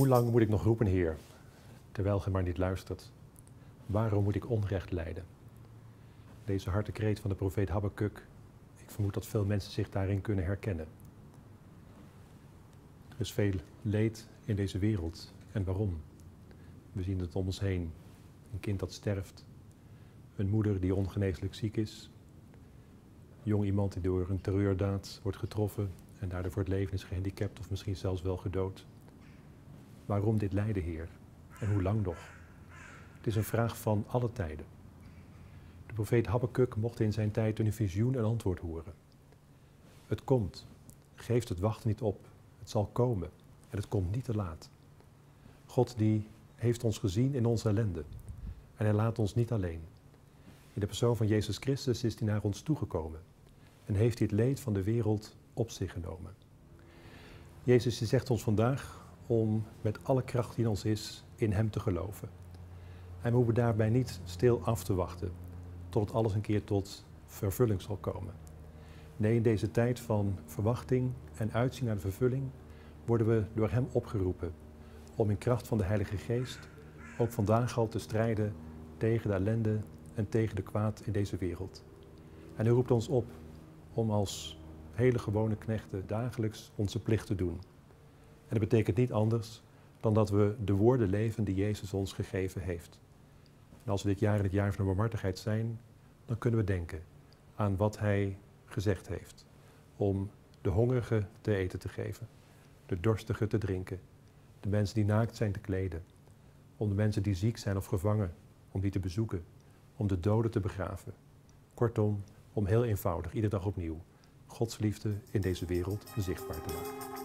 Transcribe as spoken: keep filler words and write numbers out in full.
Hoe lang moet ik nog roepen, Heer, terwijl Gij maar niet luistert? Waarom moet ik onrecht lijden? Deze hartekreet van de profeet Habakuk, ik vermoed dat veel mensen zich daarin kunnen herkennen. Er is veel leed in deze wereld. En waarom? We zien het om ons heen. Een kind dat sterft. Een moeder die ongeneeslijk ziek is. Jong iemand die door een terreurdaad wordt getroffen en daardoor voor het leven is gehandicapt of misschien zelfs wel gedood. Waarom dit lijden, Heer? En hoe lang nog? Het is een vraag van alle tijden. De profeet Habakuk mocht in zijn tijd een visioen en antwoord horen. Het komt. Geeft het wachten niet op. Het zal komen. En het komt niet te laat. God die heeft ons gezien in onze ellende. En hij laat ons niet alleen. In de persoon van Jezus Christus is hij naar ons toegekomen. En heeft hij het leed van de wereld op zich genomen. Jezus die zegt ons vandaag om met alle kracht die in ons is, in hem te geloven. En we hoeven daarbij niet stil af te wachten, tot alles een keer tot vervulling zal komen. Nee, in deze tijd van verwachting en uitzien naar de vervulling, worden we door hem opgeroepen om in kracht van de Heilige Geest ook vandaag al te strijden tegen de ellende en tegen de kwaad in deze wereld. En hij roept ons op om als hele gewone knechten dagelijks onze plicht te doen. En dat betekent niet anders dan dat we de woorden leven die Jezus ons gegeven heeft. En als we dit jaar in het jaar van de barmhartigheid zijn, dan kunnen we denken aan wat hij gezegd heeft. Om de hongerige te eten te geven, de dorstige te drinken, de mensen die naakt zijn te kleden, om de mensen die ziek zijn of gevangen, om die te bezoeken, om de doden te begraven. Kortom, om heel eenvoudig, iedere dag opnieuw, Gods liefde in deze wereld zichtbaar te maken.